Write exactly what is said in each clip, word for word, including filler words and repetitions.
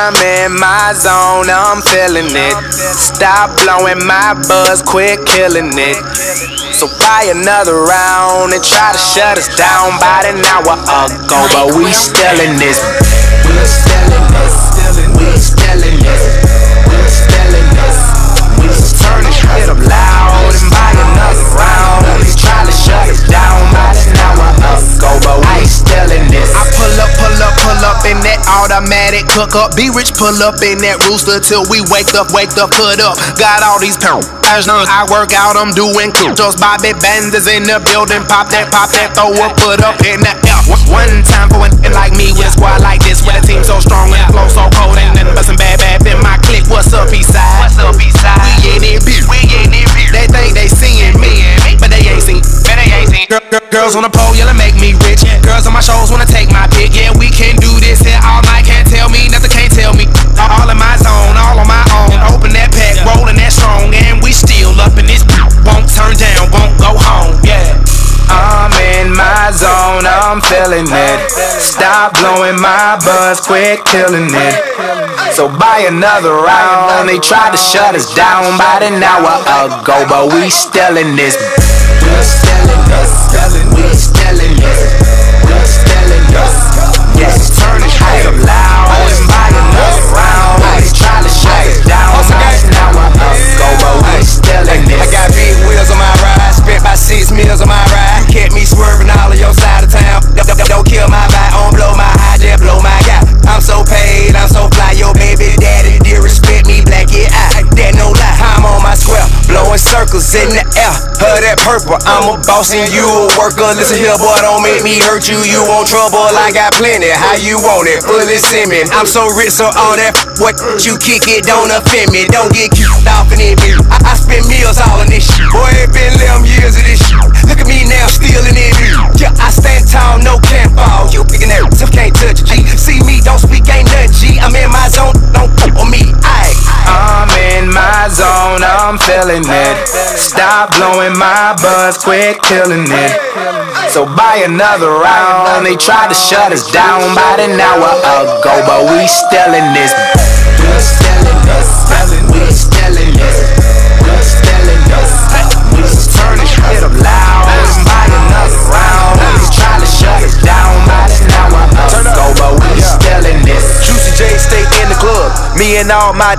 I'm in my zone, I'm feeling it. Stop blowing my buzz, quit killing it. So buy another round and try to shut us down about an hour ago, but we still in this. We still in this. We still in this. We still in this. We just turn this shit up loud and buy another round and try to shut us down about an hour ago, but we still in this. I pull up, pull up, pull up in that automatic cook up. Be rich, pull up in that rooster till we wake up, wake up, put up. Got all these pounds. I work out, I'm doing cool. Just Bobby Banders in the building. Pop that, pop that, throw a foot up in the air. One time for an like me with a squad like this, with a team so strong and the flow so cold. Ain't nothing but some bad, bad in my clique. What's up, Eastside? What's up, Eastside? We in it, bitch. We in it, bitch. They think they seeing me, but they ain't seen. But they ain't seen. Girl, girl, girls on the pole, yelling make me rich. Girls on my shows wanna take my pick. Yeah, we can do this here all night. Can't tell me nothing, can't tell me. All in my zone, all on my own. Open that pack, rolling that strong, and we still up in this. Won't turn down, won't go home. Yeah. I'm in my zone, I'm feeling it. Stop blowing my buzz, quit killing it. So buy another round. They tried to shut us down about an hour ago, but we still in this. We still in this. We still in this. We still in this. Yes, turn it shit up loud and buy another round. They tried to shut us down about an hour ago, but we still in this. I got big wheels on my ride, spent about six meals on my ride. Kept me swerving all of your side of town. Don't, don't, don't kill my vibe, don't blow my high, just blow my guy. I'm so paid, I'm so fly, your baby daddy did respect me, black yeah, I, that no lie. I'm on my square, blowing circles in the air. Her that purple, I'm a boss and you a worker. Listen here, boy, don't make me hurt you. You want trouble, I got plenty. How you want it? Fully send me. I'm so rich, so all that what you kick it don't offend me. Don't get kicked off in it. I, I spend meals all in this shit. Boy, it been eleven years of this shit. Look at me now, still in it. Yeah, I stand tall, no can't fall. You picking that stuff, can't touch it. G. See me, don't speak, ain't nothing. G. I'm in my zone, don't fuck on me. Aye. I'm in my zone, I'm feeling it. Stop blowing my buzz, quit killing it. So buy another round. They tried to shut us down about an hour ago, but we still in this. We still in this. We still in this. We still in this. We just turn this shit up loud and buy another round. They tried to shut us down about an hour ago, but we still in this. Juicy J stay in the club. Me and all my,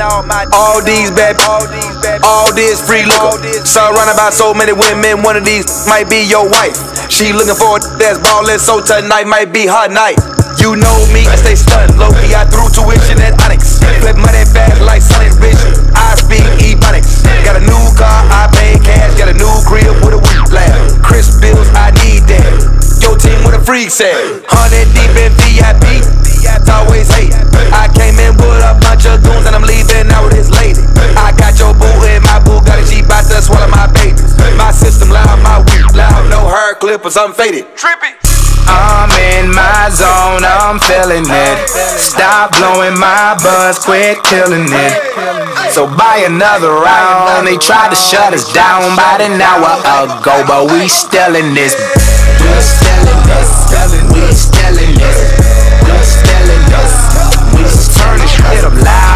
all these bad, all this free liquor. Surrounded by so many women, one of these might be your wife. She looking for a that's ballin', so tonight might be her night. You know me, I stay stunned, low-key, I threw tuition at Onyx. Flip money back like Sonic Vision, I speak Ebonics. Got a new car, I pay cash, got a new crib with a weed lab. Crisp bills, I need that. Your team with a freak set. Hundred deep in V I P, it's always hate. I came in with a bunch of goons and I'm leaving out with this lady. I got your boo in my boo, got a G bout to swallow my babies. My system loud, my weed loud, no hair clippers, I'm faded. Trippy. I'm in my zone, I'm feeling it. Stop blowing my buzz, quit killing it. So buy another round. They tried to shut us down about an hour ago, but we still in this. We still in this. We still in this. We still in this. We just turn this shit up loud.